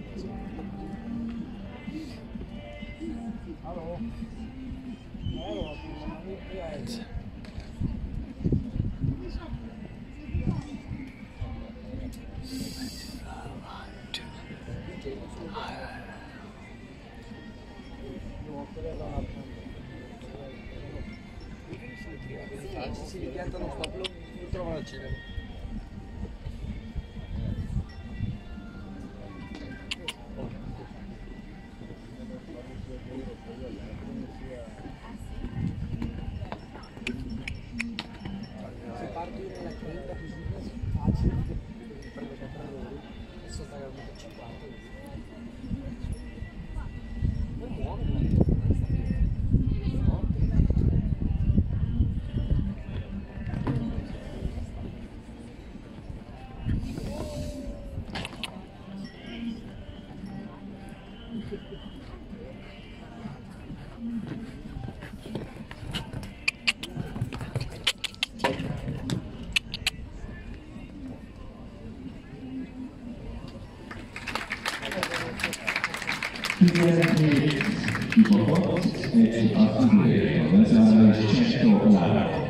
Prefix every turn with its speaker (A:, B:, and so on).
A: Si diventano stop, lo trovano al cinema. Se parti nella credita così facile, prendo sempre loro e sono pagato 50. Non muovono.
B: CSI3 Cento Lano.